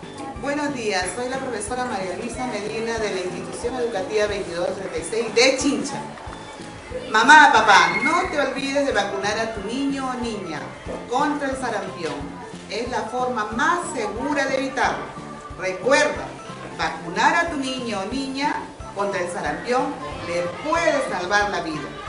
Buenos días, soy la profesora María Luisa Medina de la Institución Educativa 2236 de Chincha. Mamá, papá, no te olvides de vacunar a tu niño o niña contra el sarampión. Es la forma más segura de evitarlo. Recuerda, vacunar a tu niño o niña contra el sarampión le puede salvar la vida.